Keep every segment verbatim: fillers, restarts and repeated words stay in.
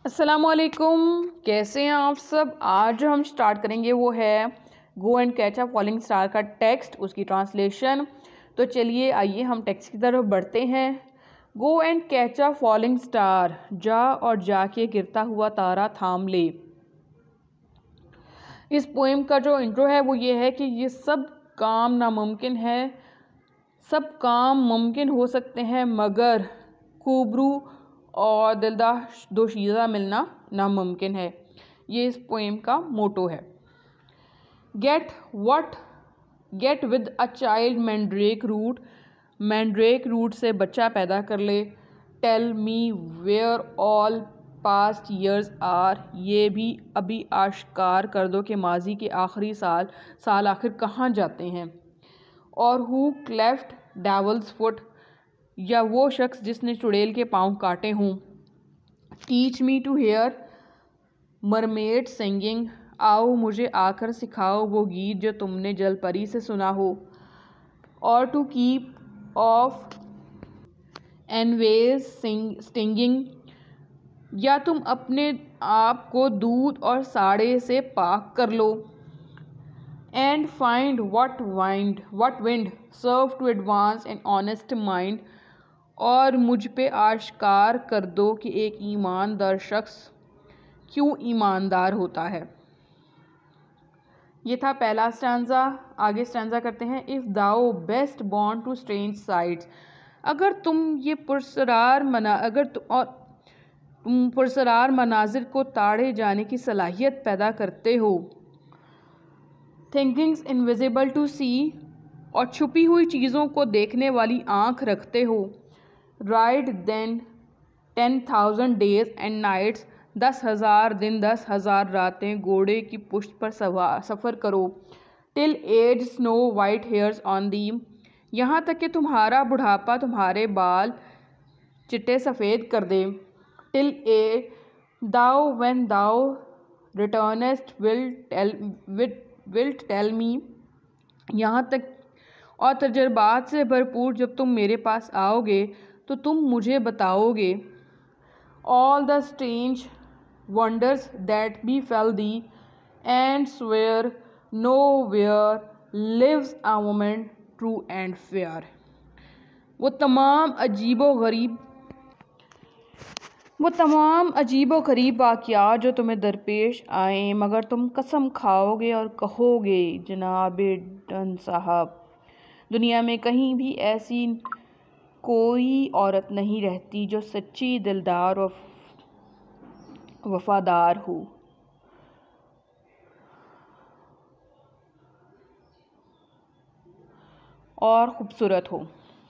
अस्सलामुअलैकुम, कैसे हैं आप सब। आज जो हम स्टार्ट करेंगे वो है go and catch a falling star का टेक्स्ट, उसकी ट्रांसलेशन। तो चलिए आइए हम टेक्स्ट की तरफ बढ़ते हैं। Go and catch a falling star, जा और जाके गिरता हुआ तारा थाम ले। इस पोएम का जो इंट्रो है वो ये है कि ये सब काम नामुमकिन है, सब काम मुमकिन हो सकते हैं मगर खूबरू और दिलदाशदोशीज़ा मिलना नामुमकिन है। ये इस पोएम का मोटो है। Get what get with a child mandrake root, mandrake root से बच्चा पैदा कर ले। Tell me where all past years are, ये भी अभी आश्कार कर दो कि माजी के आखिरी साल साल आखिर कहाँ जाते हैं। और हु क्लेफ्ट डेवल्स फुट, या वो शख्स जिसने चुड़ैल के पाँव काटे हों। Teach me to hear mermaid singing, आओ मुझे आकर सिखाओ वो गीत जो तुमने जलपरी से सुना हो। और to keep off envy's stinging, या तुम अपने आप को दूध और साड़े से पाक कर लो। And find what wind what wind serve to advance an honest mind, और मुझ पे आश्कार कर दो कि एक ईमानदार शख्स क्यों ईमानदार होता है। ये था पहला स्टैंजा। आगे स्टैंजा करते हैं। If thou beest born to strange sights, अगर तुम ये पुरसरार मना अगर तु, और तुम पुरसरार मनाजिर को ताड़े जाने की सलाहियत पैदा करते हो। थिंकिंग्स इनविजिबल टू सी, और छुपी हुई चीज़ों को देखने वाली आँख रखते हो। Ride then ten thousand days and nights, दस हज़ार दिन दस हज़ार रातें घोड़े की पुश्त पर सफ़र करो। Till age snow white hairs on thee, यहाँ तक कि तुम्हारा बुढ़ापा तुम्हारे बाल चिट्टे सफ़ेद कर दे। Till A thou when thou returnest will tell wilt tell me, यहाँ तक और तजर्बात से भरपूर जब तुम मेरे पास आओगे तो तुम मुझे बताओगे। All the strange wonders that befell thee, and swear nowhere lives a woman true and fair। वो तमाम अजीबो गरीब वो तमाम अजीबो गरीब वाक़यात जो तुम्हें दरपेश आए, मगर तुम कसम खाओगे और कहोगे जनाबे डन साहब, दुनिया में कहीं भी ऐसी कोई औरत नहीं रहती जो सच्ची, दिलदार और वफादार हो। और खूबसूरत हो।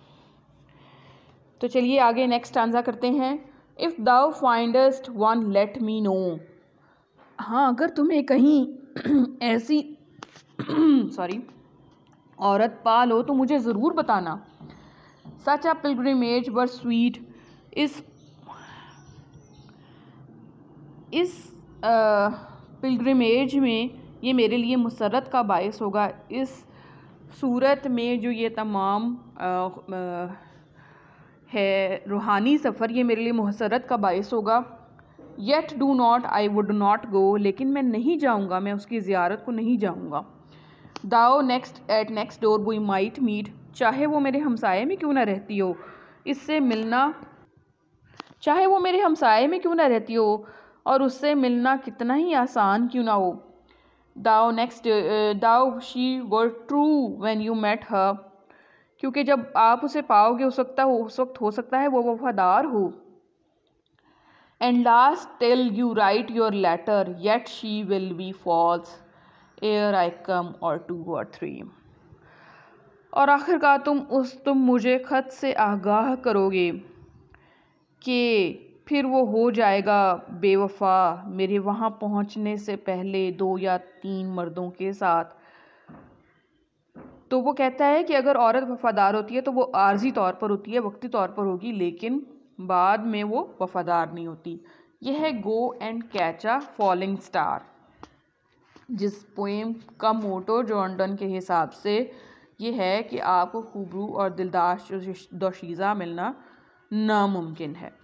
तो चलिए आगे नेक्स्ट आंसर करते हैं। If thou findest one let me know, हाँ अगर तुम्हें कहीं ऐसी सॉरी औरत पा लो तो मुझे ज़रूर बताना। सच अ पिलग्रिमेज वर स्वीट, इस इस पिलग्रिमेज में ये मेरे लिए मुसरत का बायस होगा। इस सूरत में जो ये तमाम आ, आ, है रूहानी सफ़र, ये मेरे लिए मुसरत का बायस होगा। Yet do not I would not go, लेकिन मैं नहीं जाऊँगा, मैं उसकी ज़ियारत को नहीं जाऊँगा। Though next at next door we might meet, चाहे वो मेरे हमसाए में क्यों ना रहती हो, इससे मिलना चाहे वो मेरे हमसाए में क्यों ना रहती हो और उससे मिलना कितना ही आसान क्यों ना हो। Though next though she were true when you met her, क्योंकि जब आप उसे पाओगे उस वक्त उस वक्त हो सकता है वो वफादार हो। And last till you write your letter yet she will be false ere I come और टू और थ्री, और आखिरकार तुम उस तुम मुझे ख़त से आगाह करोगे कि फिर वो हो जाएगा बेवफा मेरे वहाँ पहुँचने से पहले दो या तीन मर्दों के साथ। तो वो कहता है कि अगर औरत वफादार होती है तो वो आर्जी तौर पर होती है, वक्ती तौर पर होगी, लेकिन बाद में वो वफादार नहीं होती। यह है go and catch a falling star, जिस पोएम का मोटो जॉन डन के हिसाब से ये है कि आपको खूबरू और दिलदाशदोशीज़ा मिलना नामुमकिन है।